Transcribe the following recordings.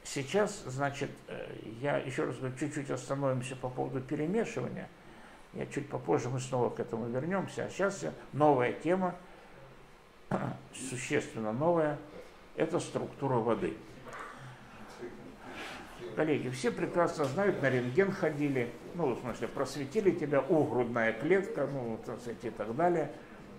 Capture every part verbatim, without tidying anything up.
сейчас, значит, я еще раз говорю, чуть-чуть остановимся по поводу перемешивания. Я чуть попозже мы снова к этому вернемся. А сейчас новая тема, существенно новая, это структура воды. Коллеги, все прекрасно знают, на рентген ходили, ну, в смысле, просветили тебя, у, грудная клетка, ну, так сказать, и так далее.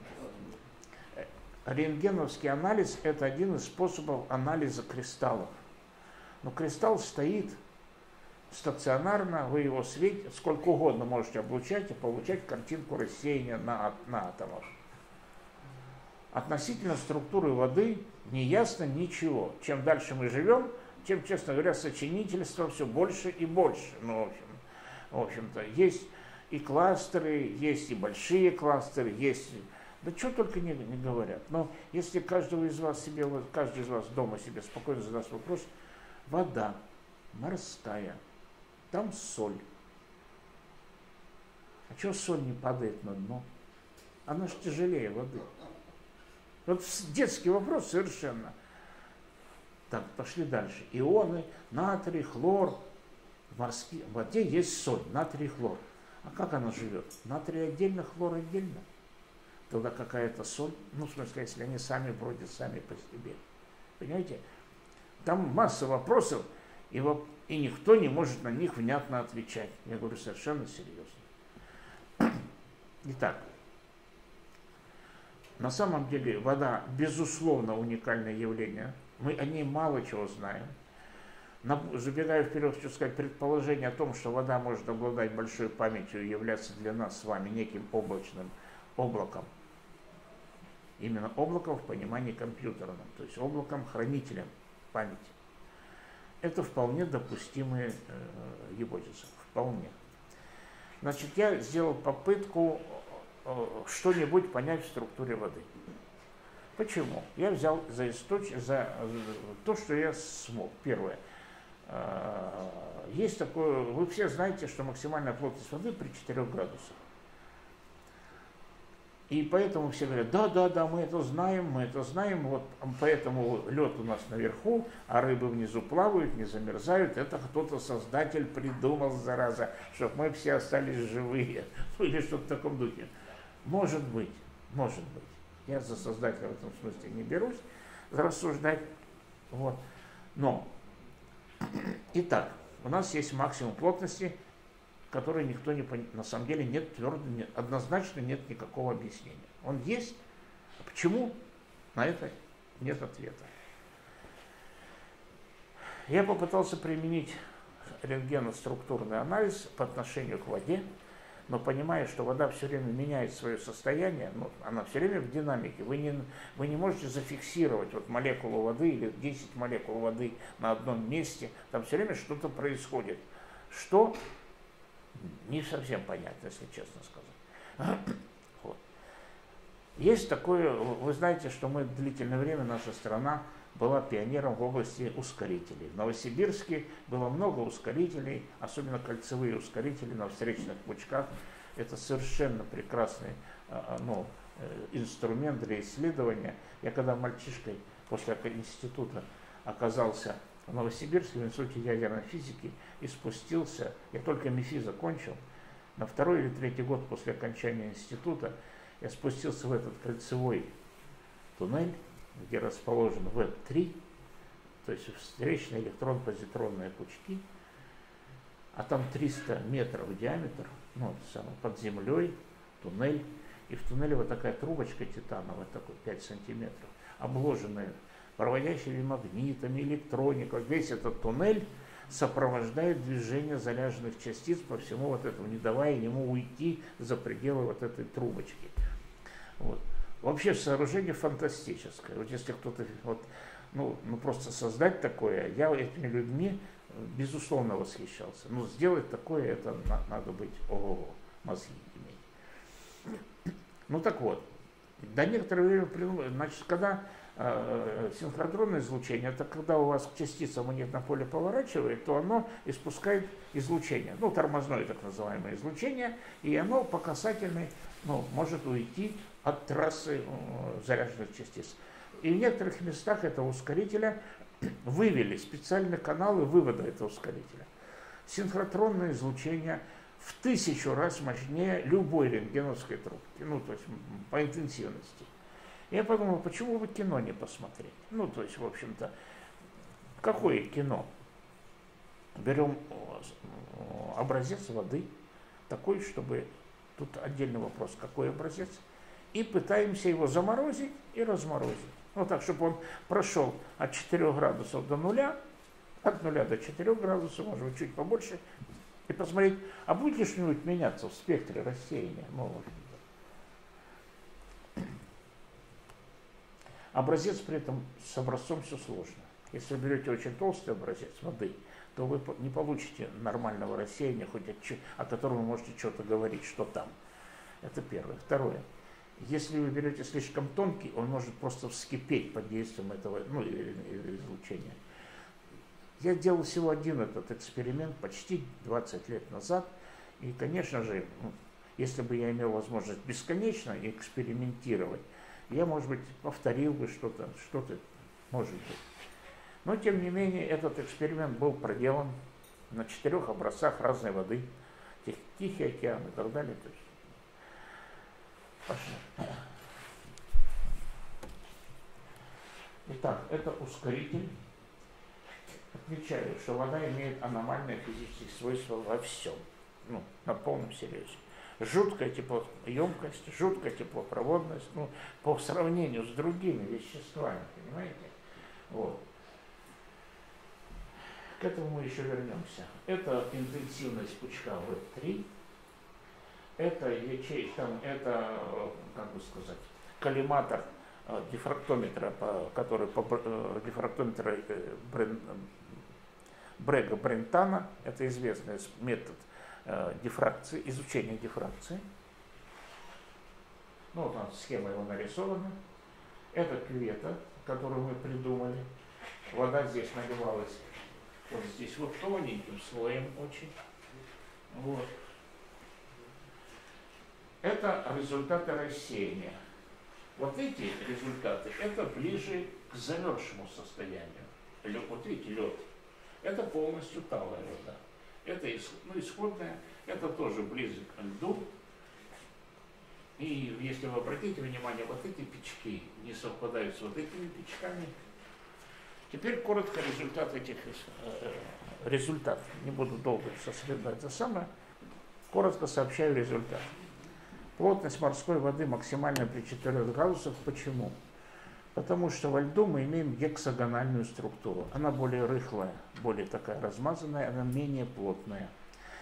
Рентгеновский анализ – это один из способов анализа кристаллов. Но кристалл стоит стационарно, вы его светите, сколько угодно можете облучать и получать картинку рассеяния на, на атомах. Относительно структуры воды не ясно ничего. Чем дальше мы живем, тем, честно говоря, сочинительства все больше и больше. Ну, в общем, в общем-то, есть и кластеры, есть и большие кластеры, есть... Да что только не, не говорят. Но если каждого из вас себе, каждый из вас дома себе спокойно задаст вопрос, вода морская, там соль. А чего соль не падает на дно? Она же тяжелее воды. Вот детский вопрос совершенно. Так, пошли дальше. Ионы, натрий, хлор. В морской воде есть соль, натрий, хлор. А как она живет? Натрий отдельно, хлор отдельно. Тогда какая-то соль. Ну, в смысле, если они сами вроде сами по себе. Понимаете? Там масса вопросов, и, воп... и никто не может на них внятно отвечать. Я говорю совершенно серьезно. Итак, на самом деле вода, безусловно, уникальное явление. Мы о ней мало чего знаем. Забегая вперед, хочу сказать, предположение о том, что вода может обладать большой памятью и являться для нас с вами неким облачным облаком. Именно облаком в понимании компьютерном, то есть облаком, хранителем памяти. Это вполне допустимые э, гипотезы. Вполне. Значит, я сделал попытку э, что-нибудь понять в структуре воды. Почему? Я взял за, источ... за то, что я смог. Первое. Есть такое, вы все знаете, что максимальная плотность воды при четырёх градусах. И поэтому все говорят, да, да, да, мы это знаем, мы это знаем, вот поэтому лед у нас наверху, а рыбы внизу плавают, не замерзают. Это кто-то, создатель, придумал, зараза, чтобы мы все остались живые. Или что-то в таком духе. Может быть, может быть. Я за создателя в этом смысле не берусь рассуждать. Вот. Но, итак, у нас есть максимум плотности, который никто не понимает. На самом деле нет твердо, нет, однозначно нет никакого объяснения. Он есть. А почему? На это нет ответа. Я попытался применить рентгеноструктурный анализ по отношению к воде, но понимая, что вода все время меняет свое состояние, ну, она все время в динамике, вы не, вы не можете зафиксировать вот молекулу воды или десять молекул воды на одном месте, там все время что-то происходит. Что? Не совсем понятно, если честно сказать. Вот. Есть такое, вы знаете, что мы длительное время, наша страна была пионером в области ускорителей. В Новосибирске было много ускорителей, особенно кольцевые ускорители на встречных пучках. Это совершенно прекрасный ну, инструмент для исследования. Я когда мальчишкой после института оказался в Новосибирске, в Институте ядерной физики, и спустился, я только МИФИ закончил, на второй или третий год после окончания института я спустился в этот кольцевой туннель, где расположен вэ три, то есть встречные электрон-позитронные пучки, а там триста метров в диаметр, ну, самое, под землей, туннель, и в туннеле вот такая трубочка титановая, такой пять сантиметров, обложенная проводящими магнитами, электроникой. Весь этот туннель сопровождает движение заряженных частиц по всему вот этому, не давая ему уйти за пределы вот этой трубочки. Вот. Вообще сооружение фантастическое. Вот если кто-то вот, ну, ну просто создать такое, я этими людьми безусловно восхищался. Но сделать такое, это на, надо быть, ого, мозги иметь. Ну так вот, до некоторого времени, значит, когда э, синхротронное излучение, это когда у вас частица магнитное поле поворачивает, то оно испускает излучение, ну тормозное так называемое излучение, и оно по касательной ну, может уйти от трассы э, заряженных частиц. И в некоторых местах этого ускорителя вывели специальные каналы вывода этого ускорителя. Синхротронное излучение в тысячу раз мощнее любой рентгеновской трубки, ну, то есть по интенсивности. Я подумал, почему бы кино не посмотреть? Ну, то есть, в общем-то, какое кино? Берем образец воды, такой, чтобы, тут отдельный вопрос, какой образец, и пытаемся его заморозить и разморозить. Ну, так, чтобы он прошел от четырёх градусов до нуля, от нуля до четырёх градусов, может быть, чуть побольше, и посмотреть, а будет ли что-нибудь меняться в спектре рассеяния. Ну, в общем-то. Образец при этом с образцом все сложно. Если вы берете очень толстый образец воды, то вы не получите нормального рассеяния, хоть от, о котором вы можете что-то говорить, что там. Это первое. Второе. Если вы берете слишком тонкий, он может просто вскипеть под действием этого, ну, излучения. Я делал всего один этот эксперимент почти двадцать лет назад. И, конечно же, если бы я имел возможность бесконечно экспериментировать, я, может быть, повторил бы что-то, что-то, может быть. Но, тем не менее, этот эксперимент был проделан на четырех образцах разной воды, Тихий океан и так далее. То есть, пошли. Итак, это ускоритель. Отмечаю, что вода имеет аномальные физические свойства во всем, ну, на полном серьезе. Жуткая теплоемкость, жуткая теплопроводность, ну, по сравнению с другими веществами, понимаете? Вот. К этому мы еще вернемся. Это интенсивность пучка вэ три, это ячейка, там, это, как бы сказать, коллиматор э, дифрактометра, по, который по э, дифрактометра э, Брен, Брега-Брентана, это известный метод дифракции, изучения дифракции. Ну, вот там схема его нарисована. Это кювета, которую мы придумали. Вода здесь наливалась вот здесь вот тоненьким слоем очень. Вот. Это результаты рассеяния. Вот эти результаты, это ближе к замерзшему состоянию. Вот видите, лед. Это полностью талая вода. Это ну, исходная, это тоже близок к льду. И если вы обратите внимание, вот эти печки не совпадают с вот этими печками. Теперь коротко результат этих э, результат. Не буду долго сосредоточиться. Это самое. Коротко сообщаю результат. Плотность морской воды максимальная при четырёх градусах. Почему? Потому что во льду мы имеем гексагональную структуру. Она более рыхлая, более такая размазанная, она менее плотная.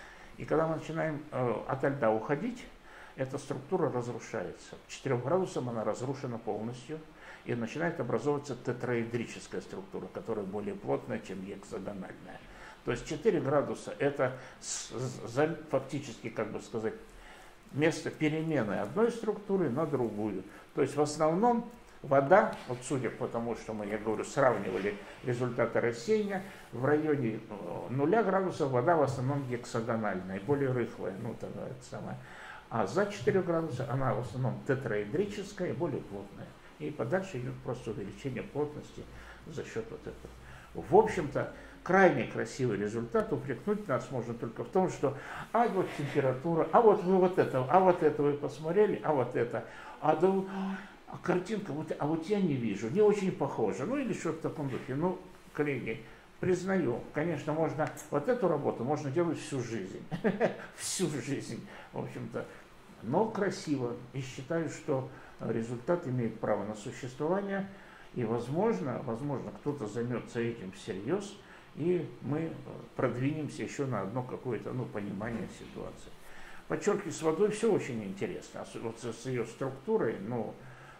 И когда мы начинаем э, от льда уходить, эта структура разрушается. К четырём градусам она разрушена полностью, и начинает образовываться тетраэдрическая структура, которая более плотная, чем гексагональная. То есть четыре градуса – это с, с, фактически, как бы сказать, место перемены одной структуры на другую. То есть в основном вода, вот судя по тому, что мы, я говорю, сравнивали результаты рассеяния, в районе нуля градусов вода в основном гексагональная, более рыхлая, ну, тогда это самое. А за четыре градуса она в основном тетраэдрическая, более плотная. И подальше идет просто увеличение плотности за счет вот этого. В общем-то, крайне красивый результат. Упрекнуть нас можно только в том, что а вот температура, а вот вы вот это, а вот это вы посмотрели, а вот это, а, да, а картинка, вот, а вот я не вижу, не очень похожа, ну или что-то в таком духе. Ну, коллеги, признаю, конечно, можно, вот эту работу можно делать всю жизнь, всю жизнь, в общем-то, но красиво. И считаю, что результат имеет право на существование, и, возможно, возможно, кто-то займется этим всерьез, и мы продвинемся еще на одно какое-то, ну, понимание ситуации. Подчеркиваю, с водой все очень интересно, вот с ее структурой, ну,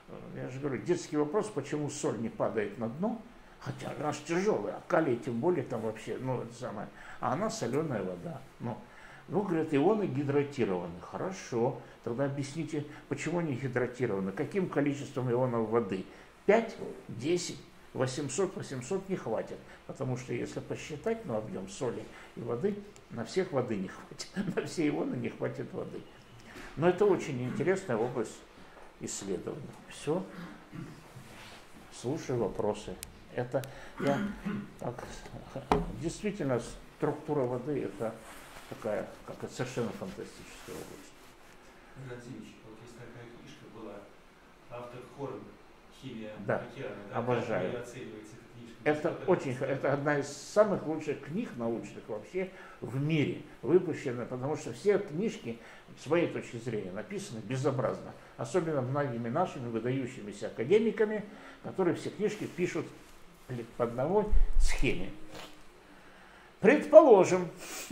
я же говорю, детский вопрос, почему соль не падает на дно, хотя она же тяжелая, а калий тем более там вообще, ну, это самое, а она соленая вода, ну. Ну, говорят, ионы гидратированы. Хорошо. Тогда объясните, почему они гидратированы? Каким количеством ионов воды? пять, десять, восемьсот, восемьсот не хватит. Потому что если посчитать, ну, объем соли и воды, на всех воды не хватит. На все ионы не хватит воды. Но это очень интересная область исследования. Все. Слушаю вопросы. Это я, так, действительно структура воды это такая, как это совершенно фантастическая область. Владимирович, вот есть такая книжка была, автор Хорн, «Химия да. океана». Да, Обожаю. как вы оцениваете эту книжку? Это очень, это одна из самых лучших книг научных вообще в мире выпущена, потому что все книжки, с своей точки зрения, написаны безобразно. Особенно многими нашими выдающимися академиками, которые все книжки пишут по одной схеме. Предположим,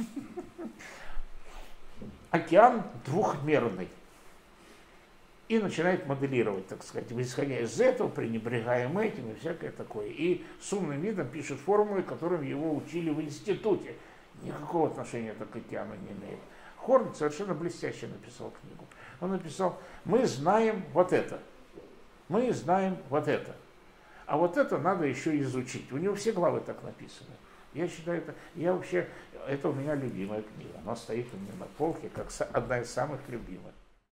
океан двухмерный. И начинает моделировать, так сказать, исходя из этого, пренебрегаем этим и всякое такое. И с умным видом пишет формулы, которым его учили в институте. Никакого отношения это к океану не имеет. Хорн совершенно блестяще написал книгу. Он написал, мы знаем вот это, мы знаем вот это, а вот это надо еще изучить. У него все главы так написаны. Я считаю, это, я вообще, это у меня любимая книга. Она стоит у меня на полке, как одна из самых любимых.